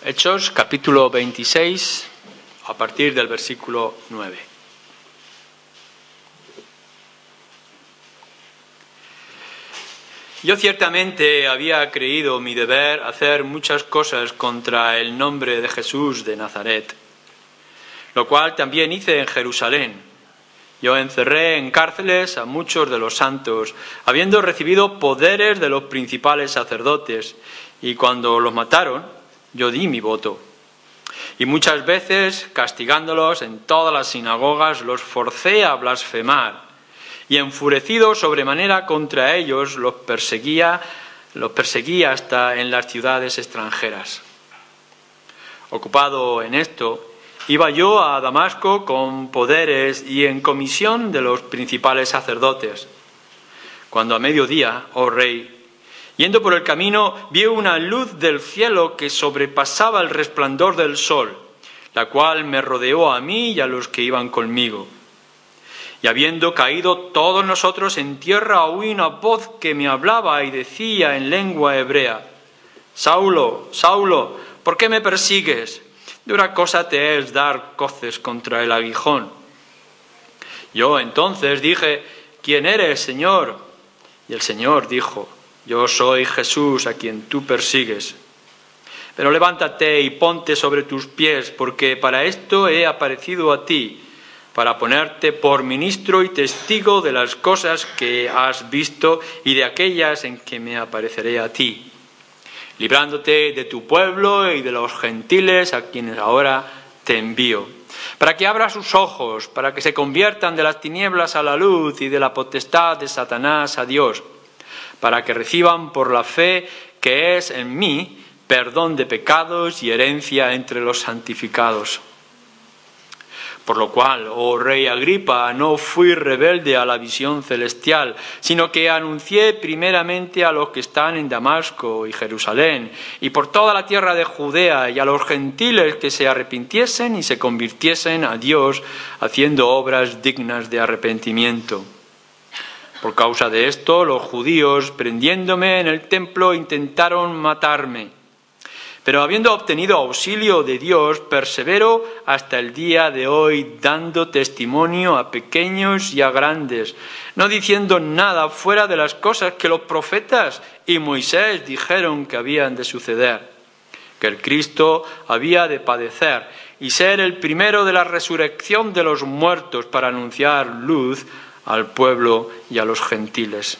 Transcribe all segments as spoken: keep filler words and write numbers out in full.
Hechos, capítulo veintiséis, a partir del versículo nueve. Yo ciertamente había creído mi deber hacer muchas cosas contra el nombre de Jesús de Nazaret, lo cual también hice en Jerusalén. Yo encerré en cárceles a muchos de los santos, habiendo recibido poderes de los principales sacerdotes, y cuando los mataron, yo di mi voto. Y muchas veces, castigándolos en todas las sinagogas, los forcé a blasfemar, y enfurecido sobremanera contra ellos, los perseguía, los perseguía hasta en las ciudades extranjeras. Ocupado en esto, iba yo a Damasco con poderes y en comisión de los principales sacerdotes, cuando a mediodía, oh rey, yendo por el camino, vi una luz del cielo que sobrepasaba el resplandor del sol, la cual me rodeó a mí y a los que iban conmigo. Y habiendo caído todos nosotros en tierra, oí una voz que me hablaba y decía en lengua hebrea: Saulo, Saulo, ¿por qué me persigues? Dura cosa te es dar coces contra el aguijón. Yo entonces dije: ¿Quién eres, Señor? Y el Señor dijo: Yo soy Jesús a quien tú persigues. Pero levántate y ponte sobre tus pies, porque para esto he aparecido a ti, para ponerte por ministro y testigo de las cosas que has visto y de aquellas en que me apareceré a ti, librándote de tu pueblo y de los gentiles a quienes ahora te envío, para que abras sus ojos, para que se conviertan de las tinieblas a la luz y de la potestad de Satanás a Dios, para que reciban por la fe que es en mí perdón de pecados y herencia entre los santificados. Por lo cual, oh rey Agripa, no fui rebelde a la visión celestial, sino que anuncié primeramente a los que están en Damasco y Jerusalén, y por toda la tierra de Judea, y a los gentiles que se arrepintiesen y se convirtiesen a Dios, haciendo obras dignas de arrepentimiento. Por causa de esto, los judíos, prendiéndome en el templo, intentaron matarme. Pero habiendo obtenido auxilio de Dios, persevero hasta el día de hoy, dando testimonio a pequeños y a grandes, no diciendo nada fuera de las cosas que los profetas y Moisés dijeron que habían de suceder, que el Cristo había de padecer y ser el primero de la resurrección de los muertos para anunciar luz al pueblo y a los gentiles.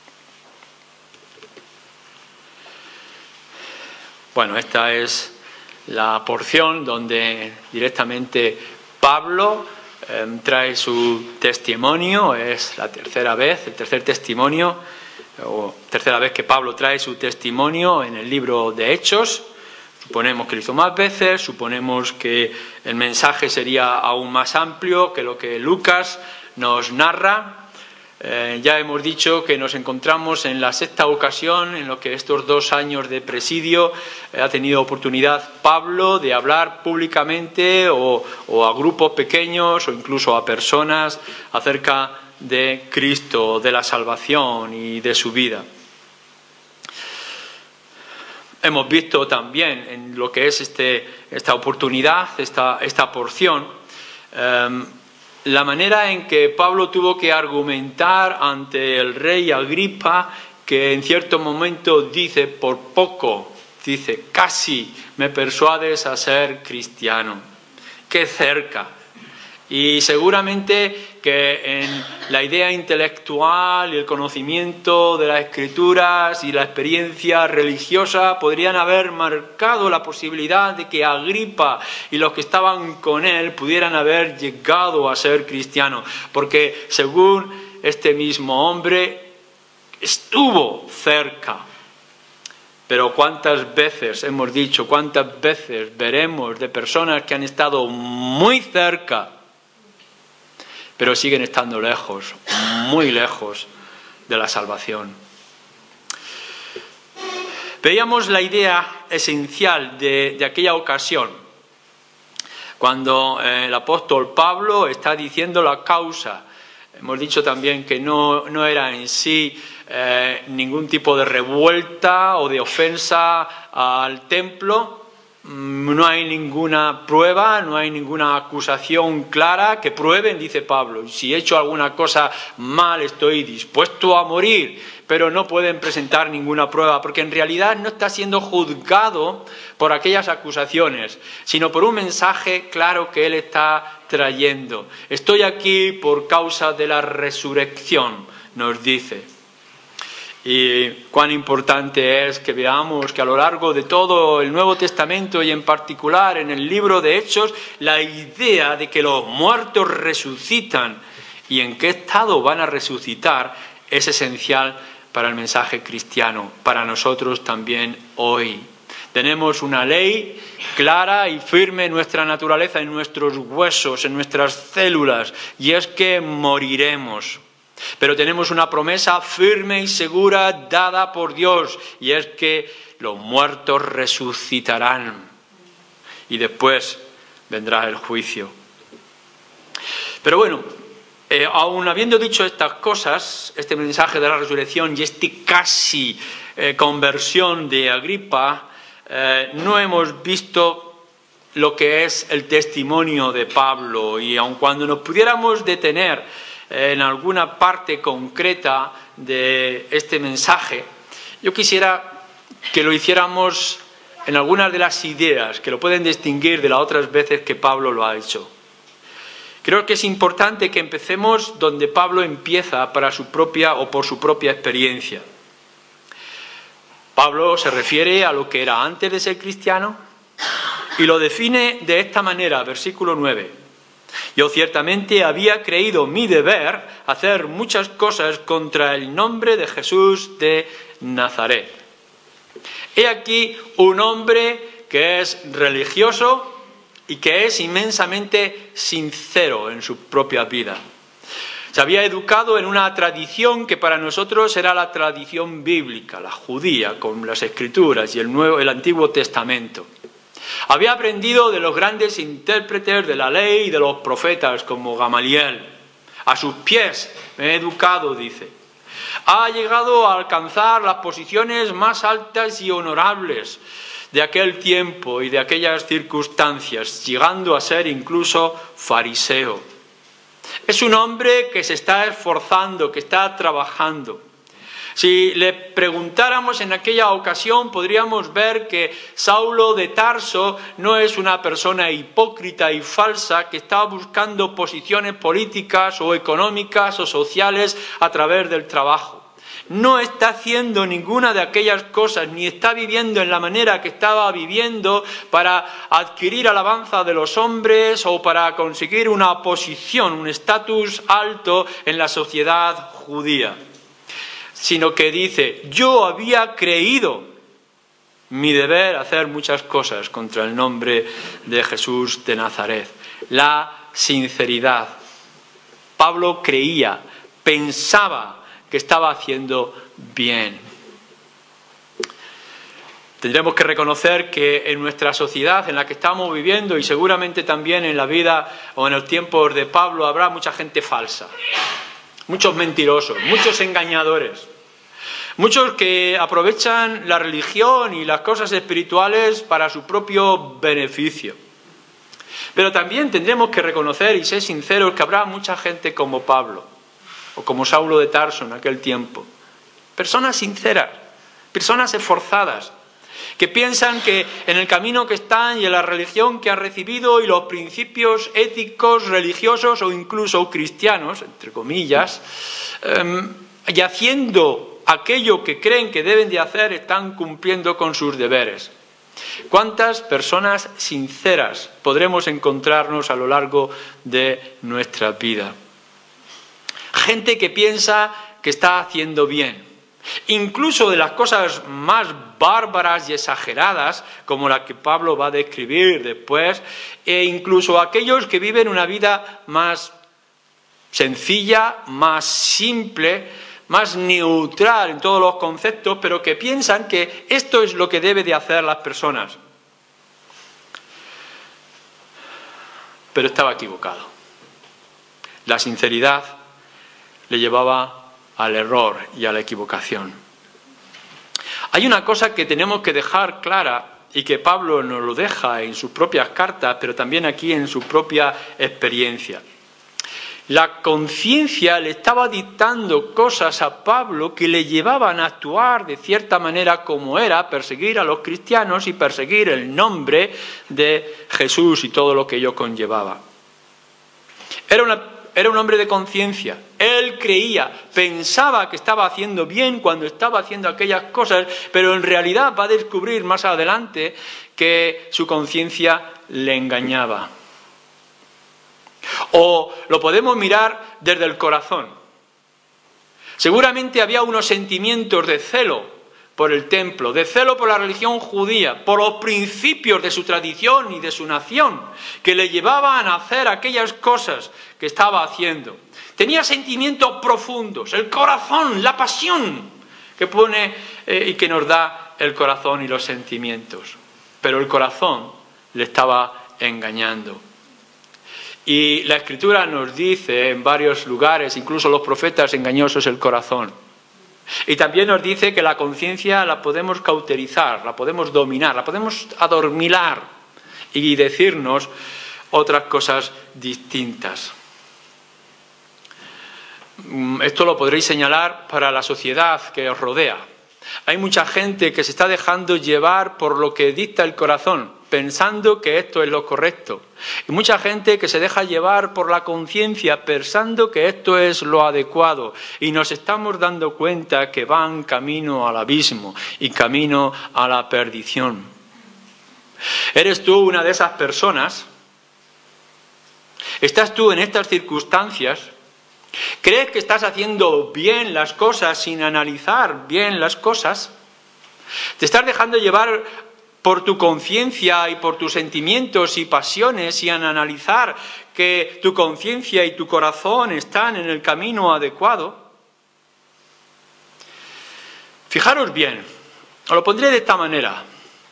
Bueno, esta es la porción donde directamente Pablo eh, trae su testimonio. Es la tercera vez, el tercer testimonio, o tercera vez que Pablo trae su testimonio en el libro de Hechos. Suponemos que lo hizo más veces, suponemos que el mensaje sería aún más amplio que lo que Lucas nos narra. Eh, ya hemos dicho que nos encontramos en la sexta ocasión en lo que estos dos años de presidio eh, ha tenido oportunidad Pablo de hablar públicamente o, o a grupos pequeños o incluso a personas acerca de Cristo, de la salvación y de su vida. Hemos visto también en lo que es este, esta oportunidad, esta, esta porción, eh, la manera en que Pablo tuvo que argumentar ante el rey Agripa, que en cierto momento dice, por poco, dice, casi me persuades a ser cristiano. ¡Qué cerca! Y seguramente que en la idea intelectual y el conocimiento de las Escrituras y la experiencia religiosa podrían haber marcado la posibilidad de que Agripa y los que estaban con él pudieran haber llegado a ser cristianos, porque según este mismo hombre estuvo cerca. Pero cuántas veces hemos dicho, cuántas veces veremos de personas que han estado muy cerca, pero siguen estando lejos, muy lejos de la salvación. Veíamos la idea esencial de, de aquella ocasión, cuando eh, el apóstol Pablo está diciendo la causa. Hemos dicho también que no, no era en sí eh, ningún tipo de revuelta o de ofensa al templo, no hay ninguna prueba, no hay ninguna acusación clara que prueben, dice Pablo. Si he hecho alguna cosa mal, estoy dispuesto a morir, pero no pueden presentar ninguna prueba, porque en realidad no está siendo juzgado por aquellas acusaciones, sino por un mensaje claro que él está trayendo. Estoy aquí por causa de la resurrección, nos dice. Y cuán importante es que veamos que a lo largo de todo el Nuevo Testamento y en particular en el libro de Hechos, la idea de que los muertos resucitan y en qué estado van a resucitar es esencial para el mensaje cristiano, para nosotros también hoy. Tenemos una ley clara y firme en nuestra naturaleza, en nuestros huesos, en nuestras células, y es que moriremos. Pero tenemos una promesa firme y segura dada por Dios, y es que los muertos resucitarán y después vendrá el juicio. Pero bueno, eh, aun habiendo dicho estas cosas, este mensaje de la resurrección y este casi eh, conversión de Agripa, eh, no hemos visto lo que es el testimonio de Pablo, y aun cuando nos pudiéramos detener en alguna parte concreta de este mensaje, yo quisiera que lo hiciéramos en algunas de las ideas que lo pueden distinguir de las otras veces que Pablo lo ha hecho. Creo que es importante que empecemos donde Pablo empieza para su propia o por su propia experiencia. Pablo se refiere a lo que era antes de ser cristiano y lo define de esta manera, versículo nueve. Yo ciertamente había creído mi deber hacer muchas cosas contra el nombre de Jesús de Nazaret. He aquí un hombre que es religioso y que es inmensamente sincero en su propia vida. Se había educado en una tradición que para nosotros era la tradición bíblica, la judía, con las Escrituras y el Nuevo, el Antiguo Testamento. Había aprendido de los grandes intérpretes de la ley y de los profetas como Gamaliel. A sus pies me he educado, dice. Ha llegado a alcanzar las posiciones más altas y honorables de aquel tiempo y de aquellas circunstancias, llegando a ser incluso fariseo. Es un hombre que se está esforzando, que está trabajando. Si le preguntáramos en aquella ocasión, podríamos ver que Saulo de Tarso no es una persona hipócrita y falsa que está buscando posiciones políticas o económicas o sociales a través del trabajo. No está haciendo ninguna de aquellas cosas, ni está viviendo en la manera que estaba viviendo para adquirir alabanza de los hombres o para conseguir una posición, un estatus alto en la sociedad judía. Sino que dice, yo había creído mi deber hacer muchas cosas contra el nombre de Jesús de Nazaret. La sinceridad. Pablo creía, pensaba que estaba haciendo bien. Tendremos que reconocer que en nuestra sociedad en la que estamos viviendo y seguramente también en la vida o en los tiempos de Pablo habrá mucha gente falsa, muchos mentirosos, muchos engañadores. Muchos que aprovechan la religión y las cosas espirituales para su propio beneficio. Pero también tendremos que reconocer y ser sinceros que habrá mucha gente como Pablo o como Saulo de Tarso en aquel tiempo. Personas sinceras, personas esforzadas, que piensan que en el camino que están y en la religión que han recibido y los principios éticos, religiosos o incluso cristianos, entre comillas, eh, y haciendo aquello que creen que deben de hacer, están cumpliendo con sus deberes. ¿Cuántas personas sinceras podremos encontrarnos a lo largo de nuestra vida? Gente que piensa que está haciendo bien, incluso de las cosas más bárbaras y exageradas, como la que Pablo va a describir después, e incluso aquellos que viven una vida más sencilla, más simple, más neutral en todos los conceptos, pero que piensan que esto es lo que deben de hacer las personas. Pero estaba equivocado. La sinceridad le llevaba al error y a la equivocación. Hay una cosa que tenemos que dejar clara y que Pablo nos lo deja en sus propias cartas, pero también aquí en su propia experiencia. La conciencia le estaba dictando cosas a Pablo que le llevaban a actuar de cierta manera como era, perseguir a los cristianos y perseguir el nombre de Jesús y todo lo que ello conllevaba. Era una Era un hombre de conciencia. Él creía, pensaba que estaba haciendo bien cuando estaba haciendo aquellas cosas, pero en realidad va a descubrir más adelante que su conciencia le engañaba. O lo podemos mirar desde el corazón. Seguramente había unos sentimientos de celo por el templo, de celo por la religión judía, por los principios de su tradición y de su nación, que le llevaban a hacer aquellas cosas que estaba haciendo. Tenía sentimientos profundos, el corazón, la pasión que pone eh, y que nos da el corazón y los sentimientos. Pero el corazón le estaba engañando. Y la Escritura nos dice en varios lugares, incluso los profetas, engañosos el corazón. Y también nos dice que la conciencia la podemos cauterizar, la podemos dominar, la podemos adormilar y decirnos otras cosas distintas. Esto lo podréis señalar para la sociedad que os rodea. Hay mucha gente que se está dejando llevar por lo que dicta el corazón, pensando que esto es lo correcto. Y mucha gente que se deja llevar por la conciencia, pensando que esto es lo adecuado. Y nos estamos dando cuenta que van camino al abismo y camino a la perdición. ¿Eres tú una de esas personas? ¿Estás tú en estas circunstancias? ¿Crees que estás haciendo bien las cosas sin analizar bien las cosas? ¿Te estás dejando llevar por tu conciencia y por tus sentimientos y pasiones sin analizar que tu conciencia y tu corazón están en el camino adecuado? Fijaros bien, os lo pondré de esta manera.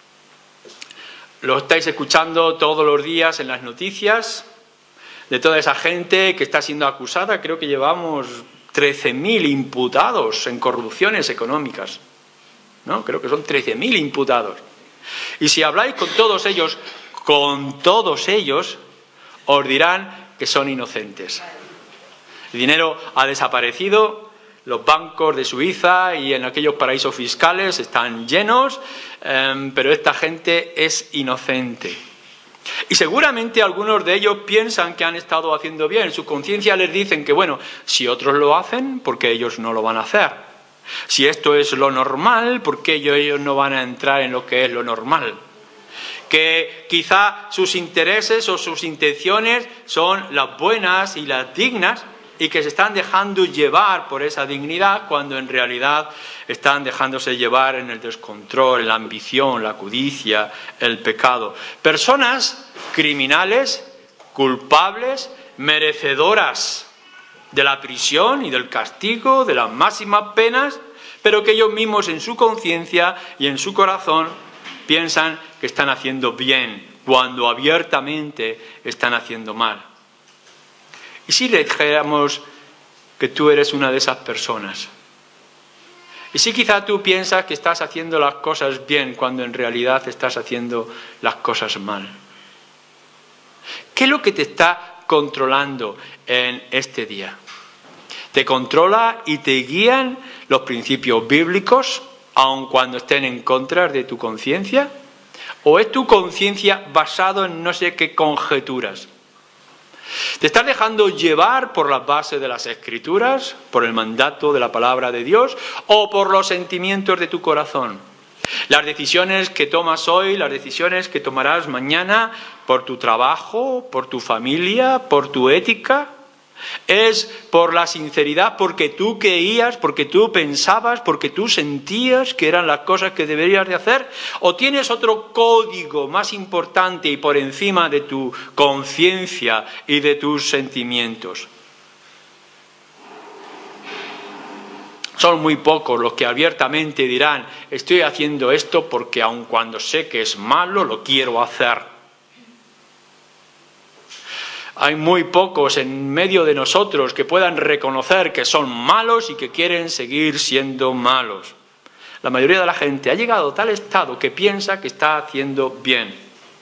Lo estáis escuchando todos los días en las noticias de toda esa gente que está siendo acusada. Creo que llevamos trece mil imputados en corrupciones económicas, ¿no? Creo que son trece mil imputados. Y si habláis con todos ellos, con todos ellos, os dirán que son inocentes. El dinero ha desaparecido, los bancos de Suiza y en aquellos paraísos fiscales están llenos, eh, pero esta gente es inocente. Y seguramente algunos de ellos piensan que han estado haciendo bien. Su conciencia les dicen que, bueno, si otros lo hacen, ¿por qué ellos no lo van a hacer? Si esto es lo normal, ¿por qué ellos no van a entrar en lo que es lo normal? Que quizá sus intereses o sus intenciones son las buenas y las dignas y que se están dejando llevar por esa dignidad cuando en realidad están dejándose llevar en el descontrol, la ambición, la codicia, el pecado. Personas criminales, culpables, merecedoras de la prisión y del castigo, de las máximas penas, pero que ellos mismos en su conciencia y en su corazón piensan que están haciendo bien, cuando abiertamente están haciendo mal. ¿Y si dijéramos que tú eres una de esas personas? ¿Y si quizá tú piensas que estás haciendo las cosas bien, cuando en realidad estás haciendo las cosas mal? ¿Qué es lo que te está controlando en este día? ¿Te controla y te guían los principios bíblicos, aun cuando estén en contra de tu conciencia? ¿O es tu conciencia basado en no sé qué conjeturas? ¿Te estás dejando llevar por las bases de las Escrituras, por el mandato de la palabra de Dios, o por los sentimientos de tu corazón? Las decisiones que tomas hoy, las decisiones que tomarás mañana, por tu trabajo, por tu familia, por tu ética, ¿es por la sinceridad, porque tú creías, porque tú pensabas, porque tú sentías que eran las cosas que deberías de hacer? ¿O tienes otro código más importante y por encima de tu conciencia y de tus sentimientos? Son muy pocos los que abiertamente dirán, estoy haciendo esto porque aun cuando sé que es malo, lo quiero hacer. Hay muy pocos en medio de nosotros que puedan reconocer que son malos y que quieren seguir siendo malos. la mayoría de la gente ha llegado a tal estado que piensa que está haciendo bien.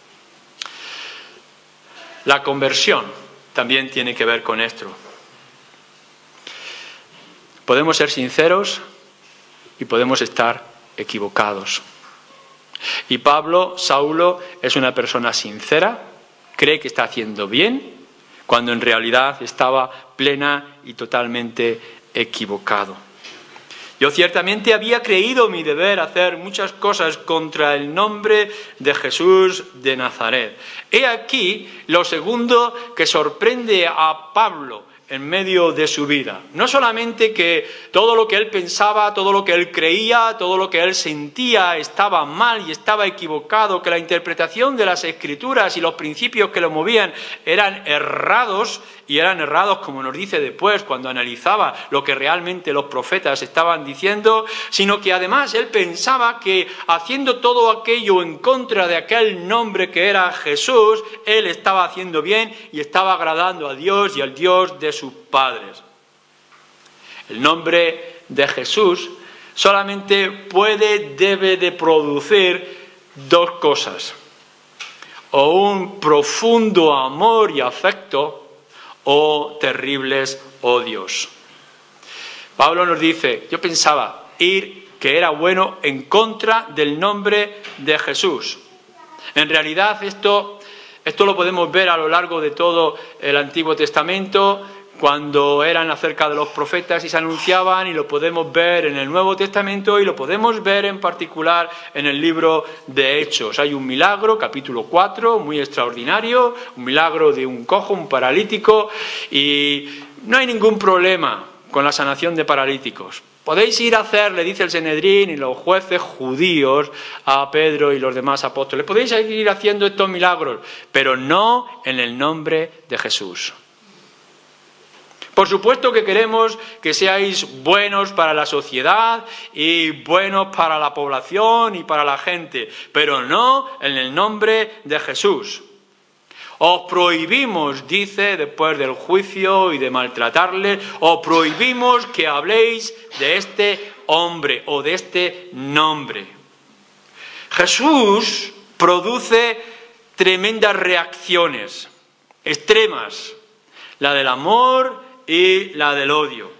La conversión también tiene que ver con esto. Podemos ser sinceros y podemos estar equivocados. Y Pablo, Saulo, es una persona sincera, cree que está haciendo bien, cuando en realidad estaba plena y totalmente equivocado. Yo ciertamente había creído mi deber hacer muchas cosas contra el nombre de Jesús de Nazaret. He aquí lo segundo que sorprende a Pablo en medio de su vida. No solamente que todo lo que él pensaba, todo lo que él creía, todo lo que él sentía estaba mal y estaba equivocado, que la interpretación de las Escrituras y los principios que lo movían eran errados, y eran errados, como nos dice después, cuando analizaba lo que realmente los profetas estaban diciendo, sino que además él pensaba que haciendo todo aquello en contra de aquel nombre que era Jesús, él estaba haciendo bien y estaba agradando a Dios y al Dios de sus padres. El nombre de Jesús solamente puede, debe de producir dos cosas: o un profundo amor y afecto, o terribles odios. Pablo nos dice, yo pensaba ir que era bueno en contra del nombre de Jesús. En realidad esto, esto lo podemos ver a lo largo de todo el Antiguo Testamento, cuando eran acerca de los profetas y se anunciaban, y lo podemos ver en el Nuevo Testamento y lo podemos ver en particular en el libro de Hechos. Hay un milagro, capítulo cuatro, muy extraordinario, un milagro de un cojo, un paralítico, y no hay ningún problema con la sanación de paralíticos. Podéis ir a hacer, le dice el Sanedrín y los jueces judíos a Pedro y los demás apóstoles, podéis ir haciendo estos milagros, pero no en el nombre de Jesús. Por supuesto que queremos que seáis buenos para la sociedad y buenos para la población y para la gente, pero no en el nombre de Jesús. Os prohibimos, dice, después del juicio y de maltratarles, os prohibimos que habléis de este hombre o de este nombre. Jesús produce tremendas reacciones, extremas, la del amor y la del odio.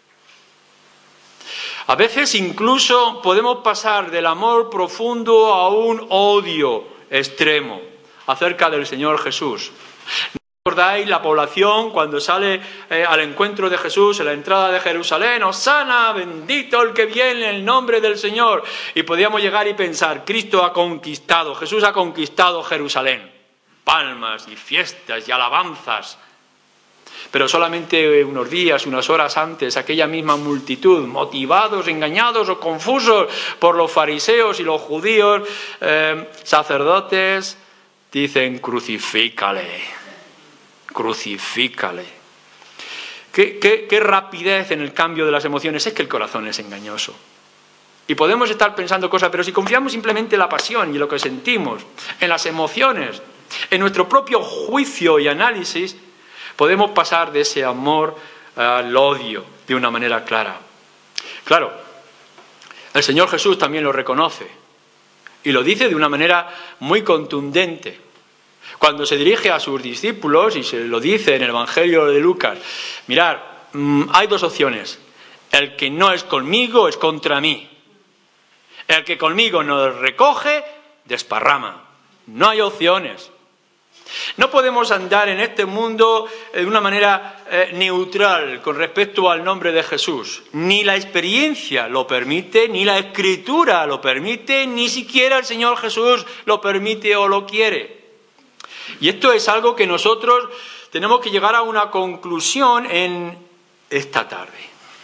A veces incluso podemos pasar del amor profundo a un odio extremo acerca del Señor Jesús. ¿No recordáis la población cuando sale eh, al encuentro de Jesús en la entrada de Jerusalén? ¡Hosana, bendito el que viene en el nombre del Señor! Y podíamos llegar y pensar, Cristo ha conquistado, Jesús ha conquistado Jerusalén. Palmas y fiestas y alabanzas. Pero solamente unos días, unas horas antes, aquella misma multitud, motivados, engañados o confusos por los fariseos y los judíos, eh, sacerdotes, dicen, crucifícale, crucifícale. ¿Qué, qué, qué rapidez en el cambio de las emociones! Es que el corazón es engañoso. Y podemos estar pensando cosas, pero si confiamos simplemente en la pasión y en lo que sentimos, en las emociones, en nuestro propio juicio y análisis, podemos pasar de ese amor al odio de una manera clara. Claro, el Señor Jesús también lo reconoce y lo dice de una manera muy contundente. Cuando se dirige a sus discípulos, y se lo dice en el Evangelio de Lucas, mirad, hay dos opciones. El que no es conmigo es contra mí. El que conmigo no recoge, desparrama. No hay opciones. No podemos andar en este mundo de una manera eh, neutral con respecto al nombre de Jesús. Ni la experiencia lo permite, ni la Escritura lo permite, ni siquiera el Señor Jesús lo permite o lo quiere. Y esto es algo que nosotros tenemos que llegar a una conclusión en esta tarde.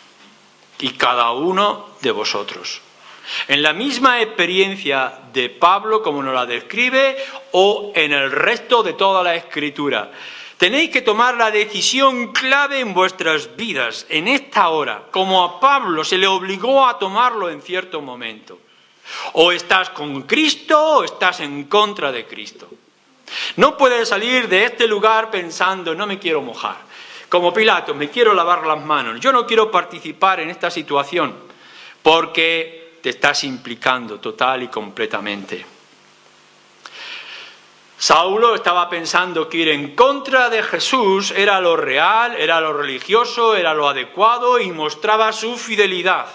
Y cada uno de vosotros. En la misma experiencia de Pablo, como nos la describe, o en el resto de toda la Escritura. Tenéis que tomar la decisión clave en vuestras vidas, en esta hora, como a Pablo se le obligó a tomarlo en cierto momento. O estás con Cristo o estás en contra de Cristo. No puedes salir de este lugar pensando, no me quiero mojar. Como Pilato, me quiero lavar las manos. Yo no quiero participar en esta situación, porque te estás implicando total y completamente. Saulo estaba pensando que ir en contra de Jesús era lo real, era lo religioso, era lo adecuado y mostraba su fidelidad.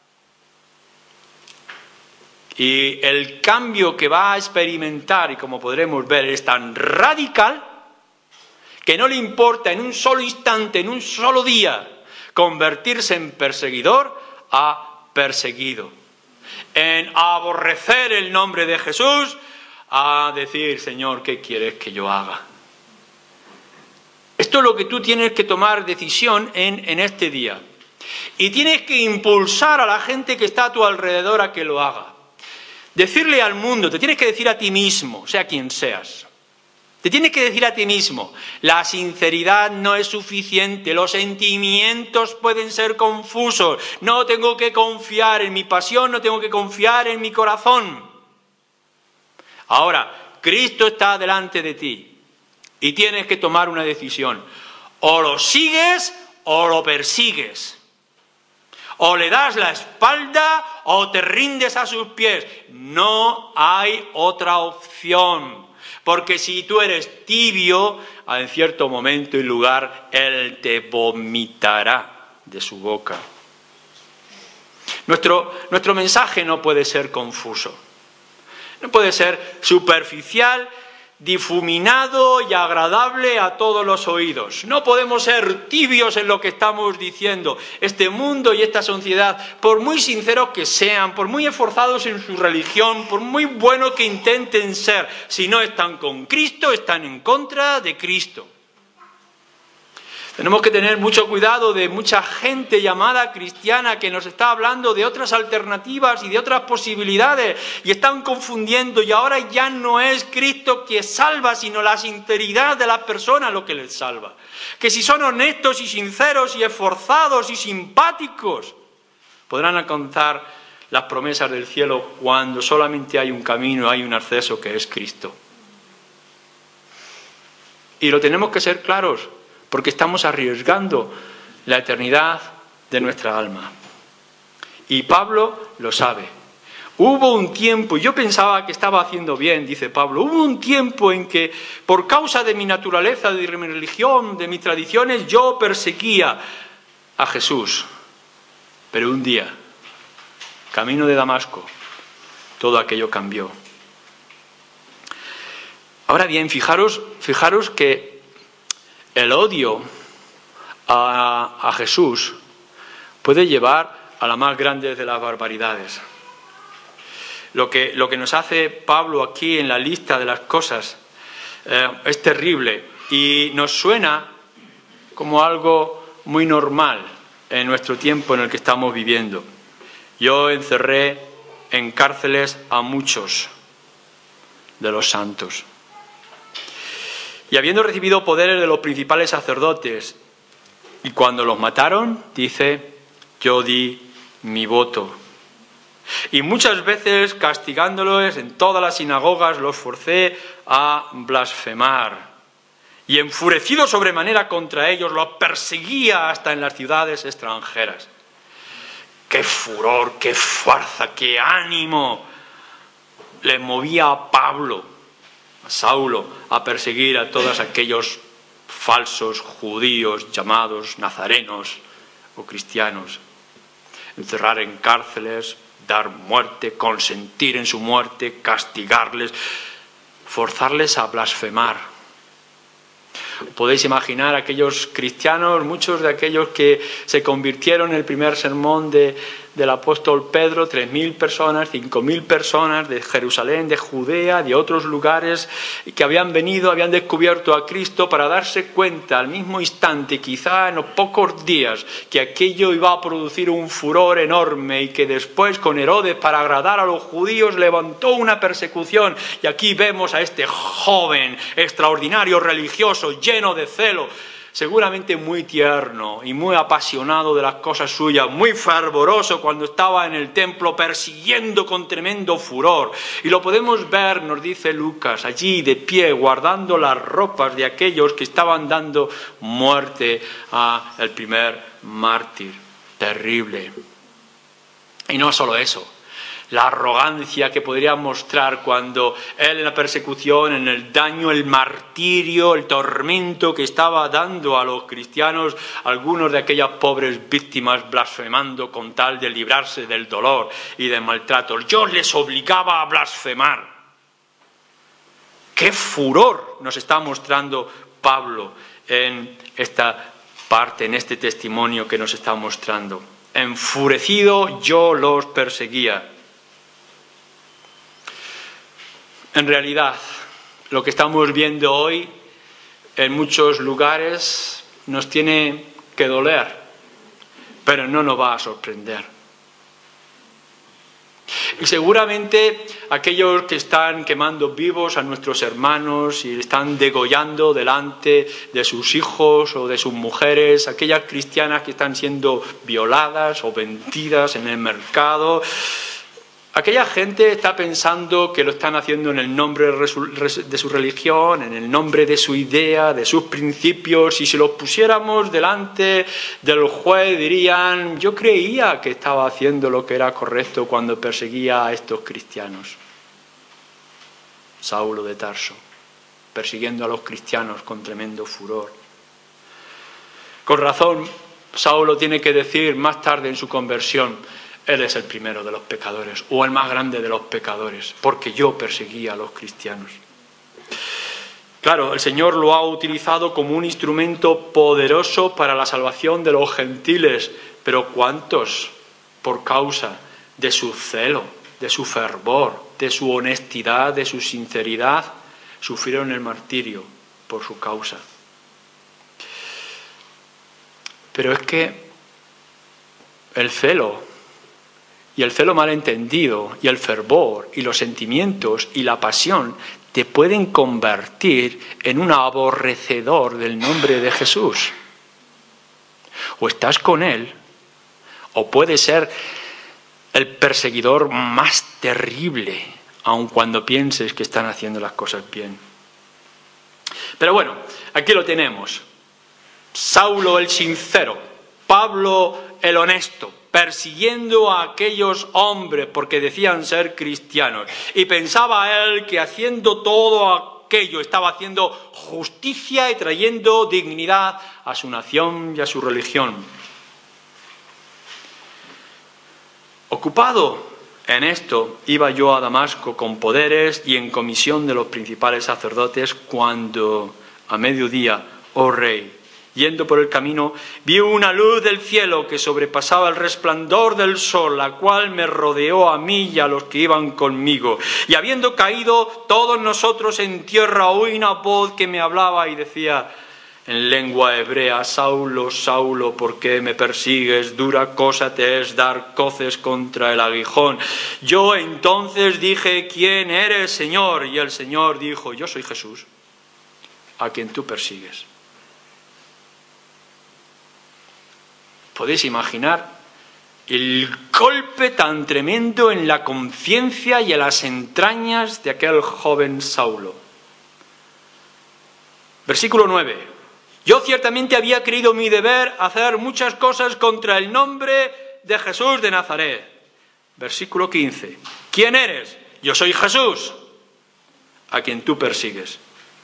Y el cambio que va a experimentar, y como podremos ver, es tan radical que no le importa en un solo instante, en un solo día, convertirse en perseguidor a perseguido. En aborrecer el nombre de Jesús a decir, Señor, ¿qué quieres que yo haga? Esto es lo que tú tienes que tomar decisión en, en este día. Y tienes que impulsar a la gente que está a tu alrededor a que lo haga. Decirle al mundo, te tienes que decir a ti mismo, sea quien seas. Te tienes que decir a ti mismo, la sinceridad no es suficiente, los sentimientos pueden ser confusos, no tengo que confiar en mi pasión, no tengo que confiar en mi corazón. Ahora, Cristo está delante de ti y tienes que tomar una decisión. O lo sigues o lo persigues. O le das la espalda o te rindes a sus pies. No hay otra opción. Porque si tú eres tibio, en cierto momento y lugar, Él te vomitará de su boca. Nuestro, nuestro mensaje no puede ser confuso. No puede ser superficial, difuminado y agradable a todos los oídos. No podemos ser tibios en lo que estamos diciendo. Este mundo y esta sociedad, por muy sinceros que sean, por muy esforzados en su religión, por muy buenos que intenten ser, si no están con Cristo, están en contra de Cristo. Tenemos que tener mucho cuidado de mucha gente llamada cristiana que nos está hablando de otras alternativas y de otras posibilidades y están confundiendo y ahora ya no es Cristo que salva, sino la sinceridad de las personas lo que les salva. Que si son honestos y sinceros y esforzados y simpáticos, podrán alcanzar las promesas del cielo cuando solamente hay un camino, hay un acceso que es Cristo. Y lo tenemos que ser claros, porque estamos arriesgando la eternidad de nuestra alma. Y Pablo lo sabe. Hubo un tiempo, yo pensaba que estaba haciendo bien, dice Pablo, hubo un tiempo en que por causa de mi naturaleza, de mi religión, de mis tradiciones, yo perseguía a Jesús. Pero un día, camino de Damasco, todo aquello cambió. Ahora bien, fijaros, fijaros que el odio a, a Jesús puede llevar a la más grande de las barbaridades. Lo que, lo que nos hace Pablo aquí en la lista de las cosas eh, es terrible y nos suena como algo muy normal en nuestro tiempo en el que estamos viviendo. Yo encerré en cárceles a muchos de los santos. Y habiendo recibido poderes de los principales sacerdotes, y cuando los mataron, dice, yo di mi voto. Y muchas veces, castigándolos en todas las sinagogas, los forcé a blasfemar. Y enfurecido sobremanera contra ellos, los perseguía hasta en las ciudades extranjeras. ¡Qué furor, qué fuerza, qué ánimo! Le movía a Pablo, a Saulo, a perseguir a todos aquellos falsos judíos llamados nazarenos o cristianos. Encerrar en cárceles, dar muerte, consentir en su muerte, castigarles, forzarles a blasfemar. Podéis imaginar aquellos cristianos, muchos de aquellos que se convirtieron en el primer sermón de, del apóstol Pedro, tres mil personas, cinco mil personas de Jerusalén, de Judea, de otros lugares, que habían venido, habían descubierto a Cristo para darse cuenta al mismo instante, quizá en los pocos días, que aquello iba a producir un furor enorme y que después con Herodes, para agradar a los judíos, levantó una persecución. Y aquí vemos a este joven, extraordinario, religioso, lleno de celo, seguramente muy tierno y muy apasionado de las cosas suyas, muy fervoroso cuando estaba en el templo persiguiendo con tremendo furor. Y lo podemos ver, nos dice Lucas, allí de pie, guardando las ropas de aquellos que estaban dando muerte al primer mártir. Terrible. Y no solo eso, la arrogancia que podría mostrar cuando él en la persecución, en el daño, el martirio, el tormento que estaba dando a los cristianos, algunos de aquellas pobres víctimas blasfemando con tal de librarse del dolor y del maltrato. Dios les obligaba a blasfemar. ¡Qué furor nos está mostrando Pablo en esta parte, en este testimonio que nos está mostrando! Enfurecido yo los perseguía. En realidad, lo que estamos viendo hoy en muchos lugares nos tiene que doler, pero no nos va a sorprender. Y seguramente aquellos que están quemando vivos a nuestros hermanos y están degollando delante de sus hijos o de sus mujeres, aquellas cristianas que están siendo violadas o vendidas en el mercado, aquella gente está pensando que lo están haciendo en el nombre de su religión, en el nombre de su idea, de sus principios. Y si los pusiéramos delante del juez dirían: yo creía que estaba haciendo lo que era correcto cuando perseguía a estos cristianos. Saulo de Tarso, persiguiendo a los cristianos con tremendo furor. Con razón, Saulo tiene que decir más tarde en su conversión: Él es el primero de los pecadores, o el más grande de los pecadores, porque yo perseguía a los cristianos. Claro, el Señor lo ha utilizado como un instrumento poderoso para la salvación de los gentiles, pero ¿cuántos, por causa de su celo, de su fervor, de su honestidad, de su sinceridad, sufrieron el martirio por su causa? Pero es que el celo, y el celo malentendido, y el fervor, y los sentimientos, y la pasión, te pueden convertir en un aborrecedor del nombre de Jesús. O estás con Él, o puedes ser el perseguidor más terrible, aun cuando pienses que están haciendo las cosas bien. Pero bueno, aquí lo tenemos. Saulo el sincero, Pablo el honesto, persiguiendo a aquellos hombres porque decían ser cristianos. Y pensaba él que haciendo todo aquello estaba haciendo justicia y trayendo dignidad a su nación y a su religión. Ocupado en esto, iba yo a Damasco con poderes y en comisión de los principales sacerdotes cuando, a mediodía, oh rey, yendo por el camino, vi una luz del cielo que sobrepasaba el resplandor del sol, la cual me rodeó a mí y a los que iban conmigo. Y habiendo caído todos nosotros en tierra, oí una voz que me hablaba y decía en lengua hebrea: Saulo, Saulo, ¿por qué me persigues? Dura cosa te es dar coces contra el aguijón. Yo entonces dije: ¿quién eres, Señor? Y el Señor dijo: yo soy Jesús, a quien tú persigues. ¿Podéis imaginar el golpe tan tremendo en la conciencia y en las entrañas de aquel joven Saulo? Versículo nueve. Yo ciertamente había creído mi deber hacer muchas cosas contra el nombre de Jesús de Nazaret. Versículo quince. ¿Quién eres? Yo soy Jesús, a quien tú persigues.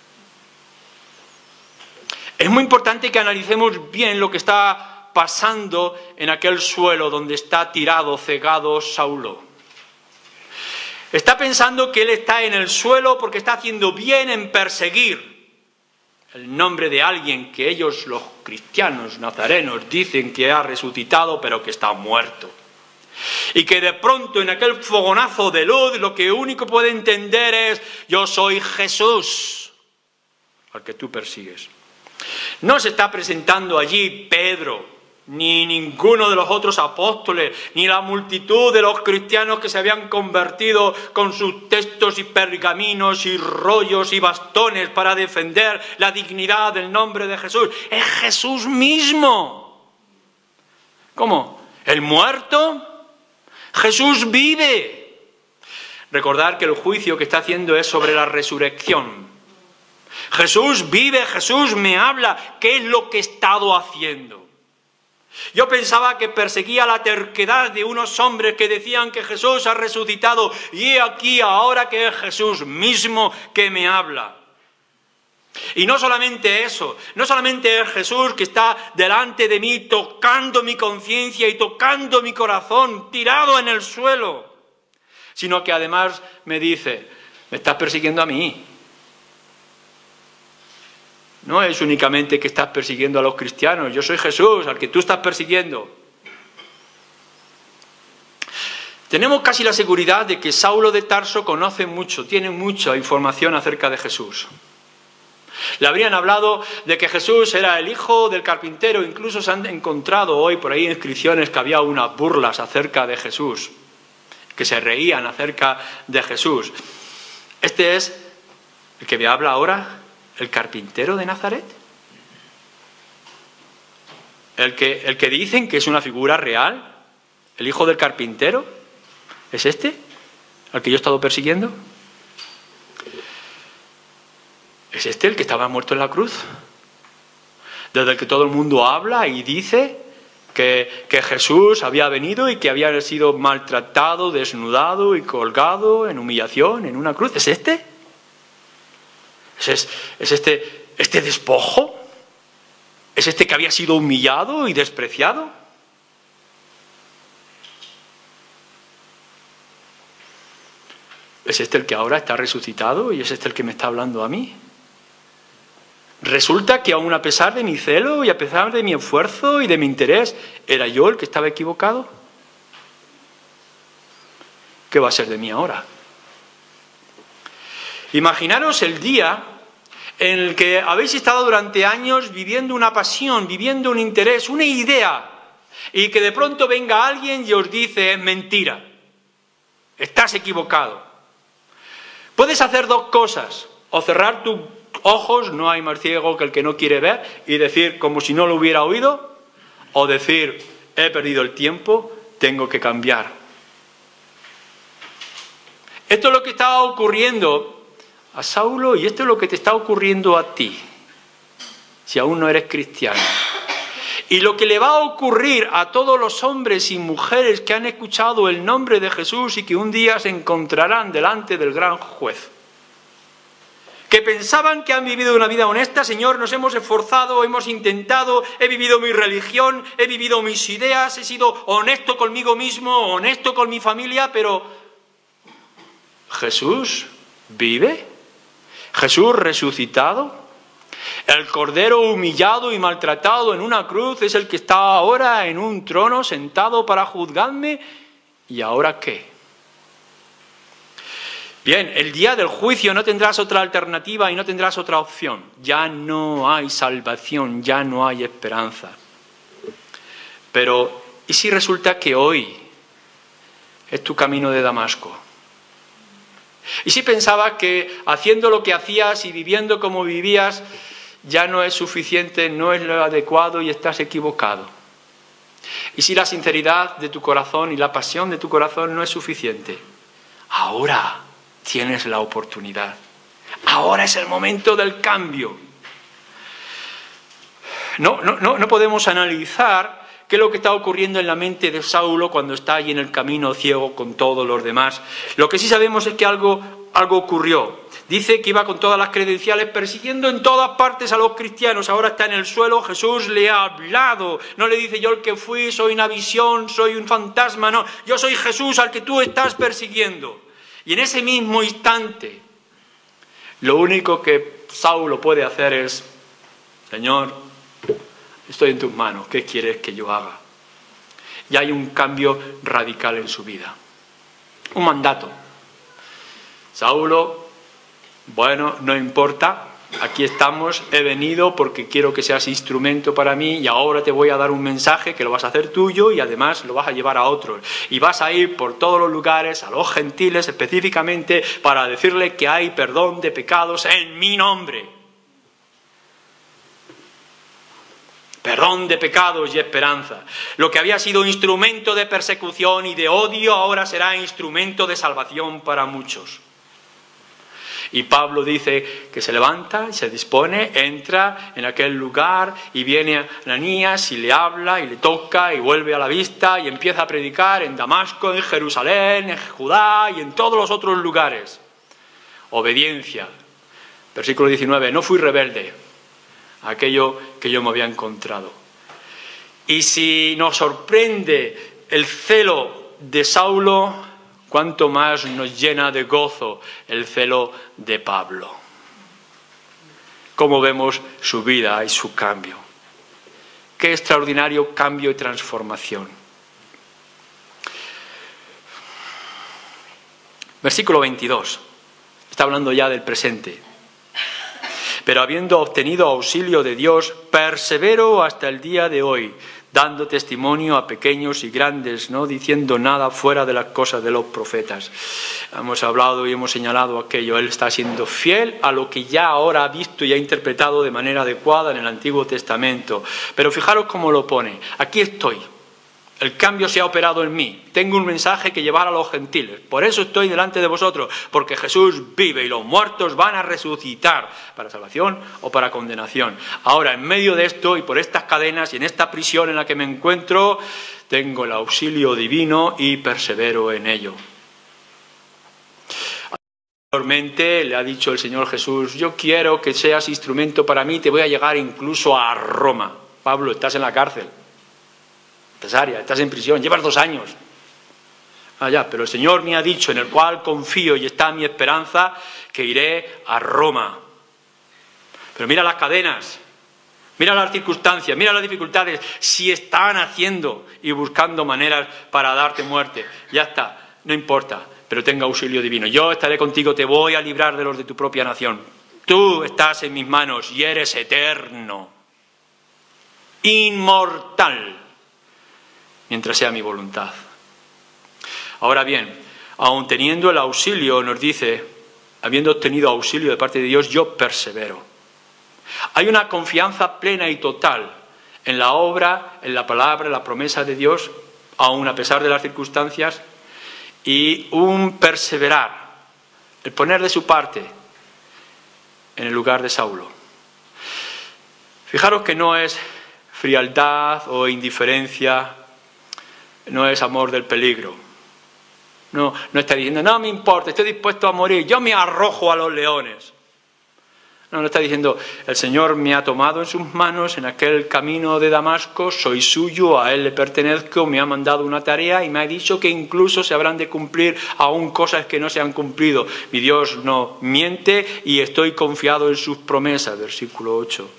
Es muy importante que analicemos bien lo que está pasando en aquel suelo donde está tirado, cegado Saulo. Está pensando que él está en el suelo porque está haciendo bien en perseguir el nombre de alguien que ellos, los cristianos nazarenos, dicen que ha resucitado pero que está muerto. Y que de pronto en aquel fogonazo de luz lo que único puede entender es: yo soy Jesús, al que tú persigues. No se está presentando allí Pedro, ni ninguno de los otros apóstoles, ni la multitud de los cristianos que se habían convertido con sus textos y pergaminos y rollos y bastones para defender la dignidad del nombre de Jesús. Es Jesús mismo. ¿Cómo? ¿El muerto? Jesús vive. Recordad que el juicio que está haciendo es sobre la resurrección. Jesús vive, Jesús me habla. ¿Qué es lo que he estado haciendo? Yo pensaba que perseguía la terquedad de unos hombres que decían que Jesús ha resucitado y he aquí ahora que es Jesús mismo que me habla. Y no solamente eso, no solamente es Jesús que está delante de mí tocando mi conciencia y tocando mi corazón, tirado en el suelo, sino que además me dice, me estás persiguiendo a mí. No es únicamente que estás persiguiendo a los cristianos, yo soy Jesús, al que tú estás persiguiendo. Tenemos casi la seguridad de que Saulo de Tarso conoce mucho, tiene mucha información acerca de Jesús. Le habrían hablado de que Jesús era el hijo del carpintero, incluso se han encontrado hoy por ahí inscripciones que había unas burlas acerca de Jesús, que se reían acerca de Jesús. Este es el que me habla ahora, el carpintero de Nazaret. El que, el que dicen que es una figura real, el hijo del carpintero, ¿es este al que yo he estado persiguiendo? ¿Es este el que estaba muerto en la cruz? Desde el que todo el mundo habla y dice que, que Jesús había venido y que había sido maltratado, desnudado y colgado en humillación en una cruz. ¿Es este? ¿Es, es este, este despojo? ¿Es este que había sido humillado y despreciado? ¿Es este el que ahora está resucitado y es este el que me está hablando a mí? Resulta que aun a pesar de mi celo y a pesar de mi esfuerzo y de mi interés, ¿era yo el que estaba equivocado? ¿Qué va a ser de mí ahora? Imaginaros el día en el que habéis estado durante años viviendo una pasión, viviendo un interés, una idea, y que de pronto venga alguien y os dice, es mentira, estás equivocado. Puedes hacer dos cosas, o cerrar tus ojos, no hay más ciego que el que no quiere ver, y decir como si no lo hubiera oído, o decir, he perdido el tiempo, tengo que cambiar. Esto es lo que estaba ocurriendo a Saulo y esto es lo que te está ocurriendo a ti, si aún no eres cristiano. Y lo que le va a ocurrir a todos los hombres y mujeres que han escuchado el nombre de Jesús y que un día se encontrarán delante del gran juez. Que pensaban que han vivido una vida honesta, Señor, nos hemos esforzado, hemos intentado, he vivido mi religión, he vivido mis ideas, he sido honesto conmigo mismo, honesto con mi familia, pero ¿Jesús vive? ¿Jesús resucitado? El Cordero humillado y maltratado en una cruz es el que está ahora en un trono sentado para juzgarme. ¿Y ahora qué? Bien, el día del juicio no tendrás otra alternativa y no tendrás otra opción. Ya no hay salvación, ya no hay esperanza. Pero, ¿y si resulta que hoy es tu camino de Damasco? ¿Y si pensabas que haciendo lo que hacías y viviendo como vivías ya no es suficiente, no es lo adecuado y estás equivocado? ¿Y si la sinceridad de tu corazón y la pasión de tu corazón no es suficiente? Ahora tienes la oportunidad. Ahora es el momento del cambio. No, no, no, no podemos analizar qué es lo que está ocurriendo en la mente de Saulo cuando está ahí en el camino ciego con todos los demás. Lo que sí sabemos es que algo, algo ocurrió. Dice que iba con todas las credenciales persiguiendo en todas partes a los cristianos. Ahora está en el suelo, Jesús le ha hablado. No le dice yo el que fui, soy una visión, soy un fantasma. No, yo soy Jesús al que tú estás persiguiendo. Y en ese mismo instante, lo único que Saulo puede hacer es, Señor, estoy en tus manos, ¿qué quieres que yo haga? Y hay un cambio radical en su vida. Un mandato. Saulo, bueno, no importa, aquí estamos, he venido porque quiero que seas instrumento para mí y ahora te voy a dar un mensaje que lo vas a hacer tuyo y además lo vas a llevar a otros. Y vas a ir por todos los lugares, a los gentiles específicamente, para decirle que hay perdón de pecados en mi nombre. Perdón de pecados y esperanza. Lo que había sido instrumento de persecución y de odio ahora será instrumento de salvación para muchos. Y Pablo dice que se levanta y se dispone, entra en aquel lugar y viene a Ananías y le habla y le toca y vuelve a la vista y empieza a predicar en Damasco, en Jerusalén, en Judá y en todos los otros lugares. Obediencia. Versículo diecinueve, no fui rebelde a aquello que yo me había encontrado. Y si nos sorprende el celo de Saulo, cuánto más nos llena de gozo el celo de Pablo. Cómo vemos su vida y su cambio. Qué extraordinario cambio y transformación. Versículo veintidós. Está hablando ya del presente. Pero habiendo obtenido auxilio de Dios, persevero hasta el día de hoy, dando testimonio a pequeños y grandes, no diciendo nada fuera de las cosas de los profetas. Hemos hablado y hemos señalado aquello. Él está siendo fiel a lo que ya ahora ha visto y ha interpretado de manera adecuada en el Antiguo Testamento. Pero fijaros cómo lo pone. Aquí estoy. El cambio se ha operado en mí. Tengo un mensaje que llevar a los gentiles. Por eso estoy delante de vosotros, porque Jesús vive y los muertos van a resucitar para salvación o para condenación. Ahora, en medio de esto y por estas cadenas y en esta prisión en la que me encuentro, tengo el auxilio divino y persevero en ello. Anteriormente le ha dicho el Señor Jesús, yo quiero que seas instrumento para mí, te voy a llegar incluso a Roma. Pablo, estás en la cárcel. Cesárea, estás en prisión, llevas dos años. Ah, ya, pero el Señor me ha dicho, en el cual confío y está mi esperanza, que iré a Roma. Pero mira las cadenas, mira las circunstancias, mira las dificultades, si están haciendo y buscando maneras para darte muerte. Ya está, no importa, pero tenga auxilio divino. Yo estaré contigo, te voy a librar de los de tu propia nación. Tú estás en mis manos y eres eterno, inmortal, mientras sea mi voluntad. Ahora bien, aun teniendo el auxilio, nos dice, habiendo obtenido auxilio de parte de Dios, yo persevero. Hay una confianza plena y total en la obra, en la palabra, en la promesa de Dios, aun a pesar de las circunstancias, y un perseverar, el poner de su parte en el lugar de Saulo. Fijaros que no es frialdad o indiferencia, no es amor del peligro. No, no está diciendo, no me importa, estoy dispuesto a morir, yo me arrojo a los leones. No, no está diciendo, el Señor me ha tomado en sus manos en aquel camino de Damasco, soy suyo, a Él le pertenezco, me ha mandado una tarea y me ha dicho que incluso se habrán de cumplir aún cosas que no se han cumplido. Mi Dios no miente y estoy confiado en sus promesas, versículo ocho.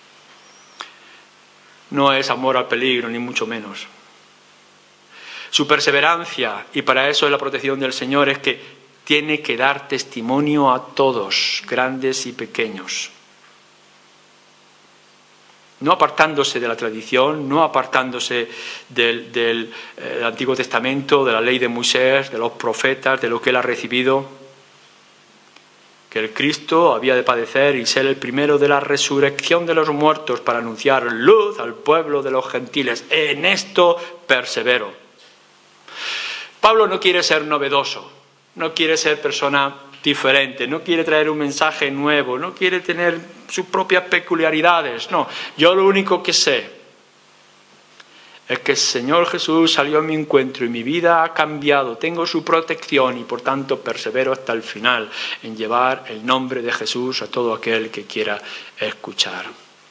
No es amor al peligro, ni mucho menos. Su perseverancia, y para eso es la protección del Señor, es que tiene que dar testimonio a todos, grandes y pequeños. No apartándose de la tradición, no apartándose del, del eh, Antiguo Testamento, de la ley de Moisés, de los profetas, de lo que él ha recibido. Que el Cristo había de padecer y ser el primero de la resurrección de los muertos para anunciar luz al pueblo de los gentiles. En esto persevero. Pablo no quiere ser novedoso, no quiere ser persona diferente, no quiere traer un mensaje nuevo, no quiere tener sus propias peculiaridades. No, yo lo único que sé es que el Señor Jesús salió a mi encuentro y mi vida ha cambiado, tengo su protección y por tanto persevero hasta el final en llevar el nombre de Jesús a todo aquel que quiera escuchar.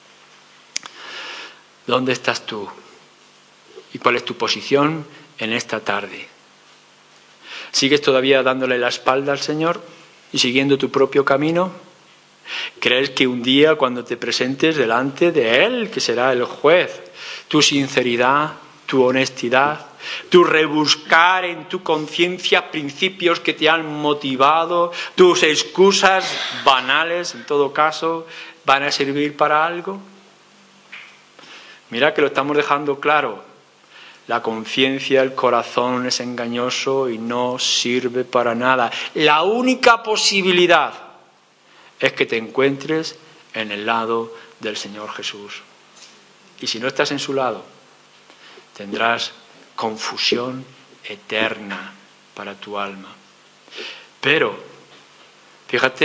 ¿Dónde estás tú? ¿Y cuál es tu posición en esta tarde? ¿Sigues todavía dándole la espalda al Señor y siguiendo tu propio camino? ¿Crees que un día cuando te presentes delante de Él, que será el juez, tu sinceridad, tu honestidad, tu rebuscar en tu conciencia principios que te han motivado, tus excusas banales, en todo caso, van a servir para algo? Mira que lo estamos dejando claro. La conciencia, el corazón es engañoso y no sirve para nada. La única posibilidad es que te encuentres en el lado del Señor Jesús. Y si no estás en su lado, tendrás confusión eterna para tu alma. Pero, fíjate,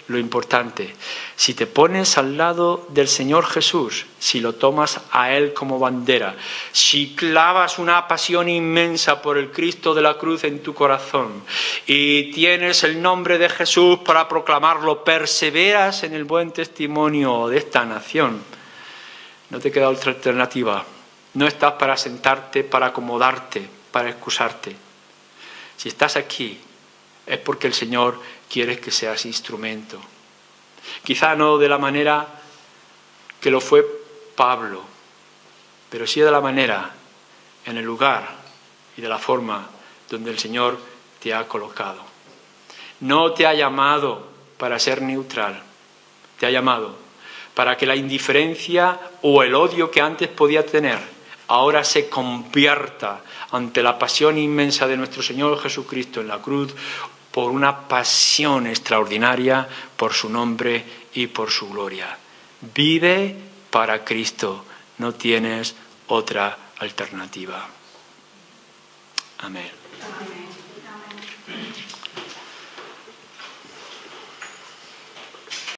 lo importante. Si te pones al lado del Señor Jesús, si lo tomas a Él como bandera, si clavas una pasión inmensa por el Cristo de la cruz en tu corazón y tienes el nombre de Jesús para proclamarlo, perseveras en el buen testimonio de esta nación, no te queda otra alternativa. No estás para sentarte, para acomodarte, para excusarte. Si estás aquí, es porque el Señor quiere que seas instrumento. Quizá no de la manera que lo fue Pablo, pero sí de la manera, en el lugar y de la forma donde el Señor te ha colocado. No te ha llamado para ser neutral, te ha llamado para que la indiferencia o el odio que antes podía tener ahora se convierta ante la pasión inmensa de nuestro Señor Jesucristo en la cruz por una pasión extraordinaria por su nombre y por su gloria. Vive para Cristo, no tienes otra alternativa. Amén. Amén.